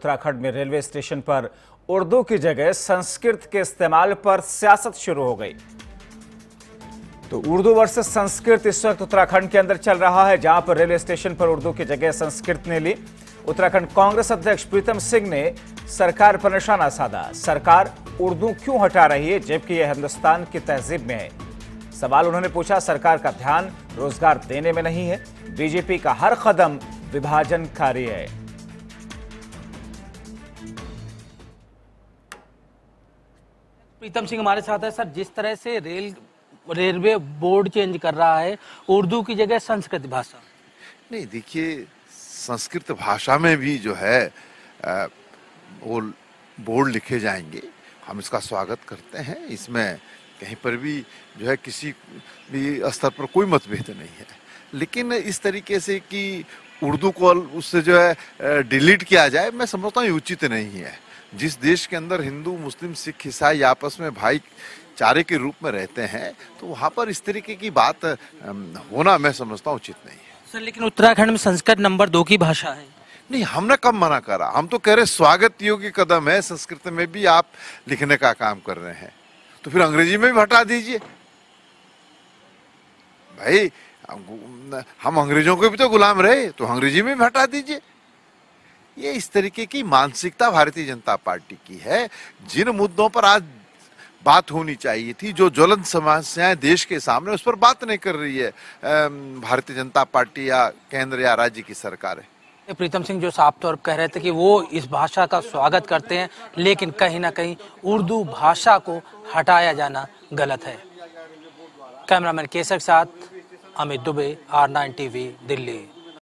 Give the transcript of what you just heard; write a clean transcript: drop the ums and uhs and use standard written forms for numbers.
उत्तराखंड में railway station पर उर्दू की जगह संस्कृत के इस्तेमाल पर सियासत शुरू हो गई। तो उर्दू वर्सेस संस्कृत इस वक्त उत्तराखंड के अंदर चल रहा है, जहां पर रेलवे स्टेशन पर उर्दू की जगह संस्कृत ने ली। उत्तराखंड कांग्रेस अध्यक्ष प्रीतम सिंह ने सरकार पर निशाना साधा। सरकार उर्दू क्यों हटा रही है जबकि यह हिंदुस्तान की तहजीब में है? सवाल उन्होंने पूछा। सरकार का ध्यान रोजगार देने में नहीं है, बीजेपी का हर कदम विभाजनकारी है। प्रीतम सिंह हमारे साथ है। सर, जिस तरह से रेलवे बोर्ड चेंज कर रहा है, उर्दू की जगह संस्कृत भाषा। नहीं, देखिए, संस्कृत भाषा में भी जो है वो बोर्ड लिखे जाएंगे। हम इसका स्वागत करते हैं। इसमें कहीं पर भी जो है किसी भी स्तर पर कोई मतभेद नहीं है, लेकिन इस तरीके से कि उर्दू को उससे जो है डिलीट किया जाए, मैं समझता हूँ उचित नहीं है। जिस देश के अंदर हिंदू, मुस्लिम, सिख, ईसाई आपस में भाईचारे के रूप में रहते हैं, तो वहाँ पर इस तरीके की बात होना मैं समझता हूँ उचित नहीं है। सर, लेकिन उत्तराखंड में संस्कृत नंबर 2 की भाषा है। नहीं, हमने कब मना करा? हम तो कह रहे स्वागत योग्य कदम है। संस्कृत में भी आप लिखने का काम कर रहे हैं, तो फिर अंग्रेजी में भी हटा दीजिए भाई। हम अंग्रेजों के भी तो गुलाम रहे, तो अंग्रेजी में भी हटा दीजिए। ये इस तरीके की मानसिकता भारतीय जनता पार्टी की है। जिन मुद्दों पर आज बात होनी चाहिए थी, जो ज्वलंत समस्याएं देश के सामने, उस पर बात नहीं कर रही है भारतीय जनता पार्टी या केंद्र या राज्य की सरकार है। प्रीतम सिंह जो साफ तौर पर कह रहे थे कि वो इस भाषा का स्वागत करते हैं, लेकिन कहीं ना कहीं उर्दू भाषा को हटाया जाना गलत है। कैमरामैन केसर के साथ अमित दुबे, R9 TV, दिल्ली।